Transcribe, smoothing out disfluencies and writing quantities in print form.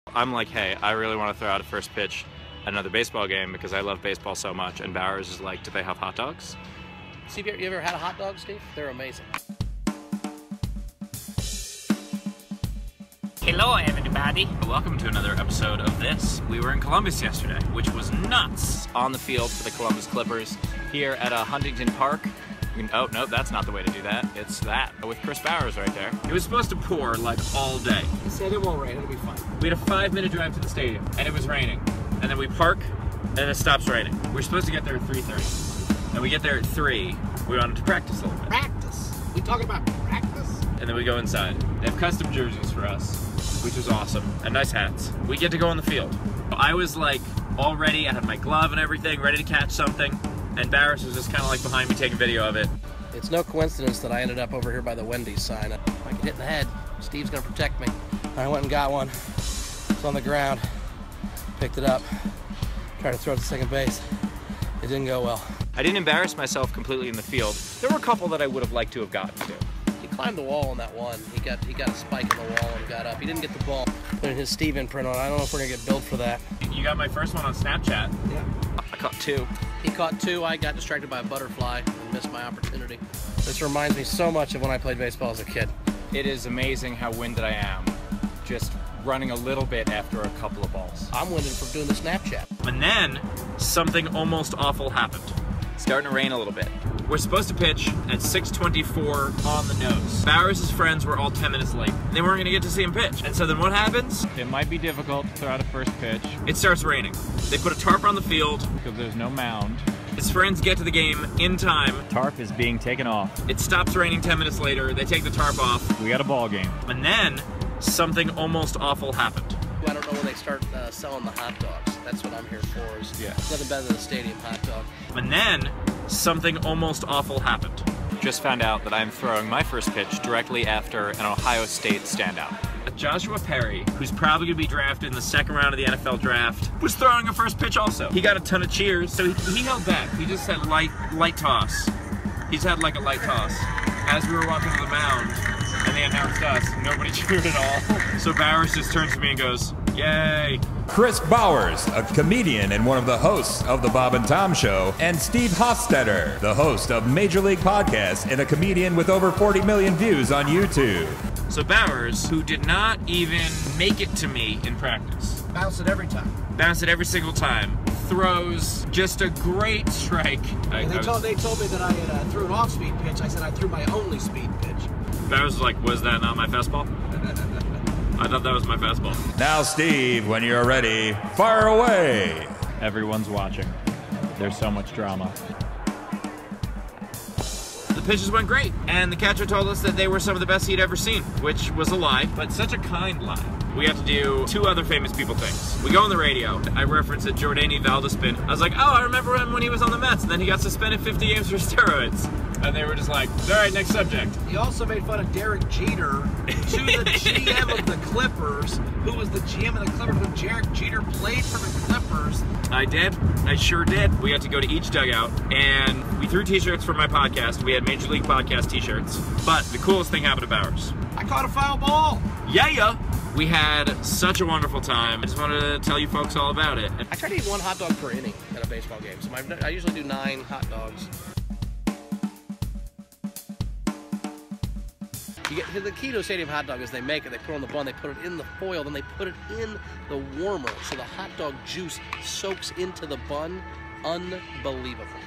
I'm like, hey, I really want to throw out a first pitch at another baseball game because I love baseball so much. And Bowers is like, do they have hot dogs? Steve, you ever had a hot dog, Steve? They're amazing. Hello, everybody. Welcome to another episode of this. We were in Columbus yesterday, which was nuts. On the field for the Columbus Clippers here at Huntington Park. Oh, no, that's not the way to do that. It's that with Chris Bowers right there. It was supposed to pour like all day. He said it won't rain, it'll be fine. We had a 5-minute drive to the stadium, and it was raining. And then we park, and it stops raining. We're supposed to get there at 3:30. And we get there at 3. We wanted to practice a little bit. Practice? We talking about practice? And then we go inside. They have custom jerseys for us, which was awesome, and nice hats. We get to go on the field. I was like all ready. I had my glove and everything, ready to catch something. And Bowers was just kind of like behind me taking video of it. It's no coincidence that I ended up over here by the Wendy's sign. If I get hit in the head, Steve's gonna protect me. I went and got one. It's on the ground. Picked it up. Tried to throw it to second base. It didn't go well. I didn't embarrass myself completely in the field. There were a couple that I would have liked to have gotten to. He climbed the wall on that one. He got a spike in the wall and got up. He didn't get the ball. Put his Steve imprint on it. I don't know if we're gonna get billed for that. You got my first one on Snapchat. Yeah. I caught 2. He caught 2. I got distracted by a butterfly and missed my opportunity. This reminds me so much of when I played baseball as a kid. It is amazing how winded I am, just running a little bit after a couple of balls. I'm winded from doing the Snapchat. And then something almost awful happened. It's starting to rain a little bit. We're supposed to pitch at 6:24 on the nose. Bowers' friends were all 10 minutes late. They weren't gonna get to see him pitch. And so then what happens? It might be difficult to throw out a first pitch It starts raining. They put a tarp on the field. because there's no mound. His friends get to the game in time. Tarp is being taken off. It stops raining 10 minutes later. They take the tarp off. We got a ball game. And then something almost awful happened. I don't know when they start selling the hot dogs. That's what I'm here for. Is Yeah. nothing better than a stadium hot dog. And then something almost awful happened. Just found out that I'm throwing my first pitch directly after an Ohio State standout. Joshua Perry, who's probably going to be drafted in the second round of the NFL draft, was throwing a first pitch also. He got a ton of cheers, so he held back. He just had light toss. He's had like a light toss. As we were walking to the mound, and they announced us, nobody cheered at all. So Bowers just turns to me and goes, "Yay." Chris Bowers, a comedian and one of the hosts of The Bob and Tom Show, and Steve Hofstetter, the host of Major League Podcast and a comedian with over 40 million views on YouTube. So Bowers, who did not even make it to me in practice, Bounce it every time. bounced it every single time, throws just a great strike. They told me that I had threw an off-speed pitch. I said I threw my only speed pitch. Bowers was like, was that not my fastball? I thought that was my fastball. Now, Steve, when you're ready, fire away. Everyone's watching. There's so much drama. The pitches went great, and the catcher told us that they were some of the best he'd ever seen, which was a lie, but such a kind lie. We have to do 2 other famous people things. We go on the radio. I referenced that Jordany Valdespin. I was like, oh, I remember him when he was on the Mets, and then he got suspended 50 games for steroids. And they were just like, all right, next subject. He also made fun of Derek Jeter, to the GM of the Clippers, who was the GM of the Clippers when Derek Jeter played for the Clippers. I did. I sure did. We had to go to each dugout, and we threw t-shirts for my podcast. We had Major League Podcast t-shirts. But the coolest thing happened to Bowers. I caught a foul ball. Yeah. We had such a wonderful time. I just wanted to tell you folks all about it. I try to eat 1 hot dog per inning at a baseball game. So I usually do 9 hot dogs. The key to a stadium hot dog is they make it, they put it on the bun, they put it in the foil, then they put it in the warmer so the hot dog juice soaks into the bun. Unbelievable.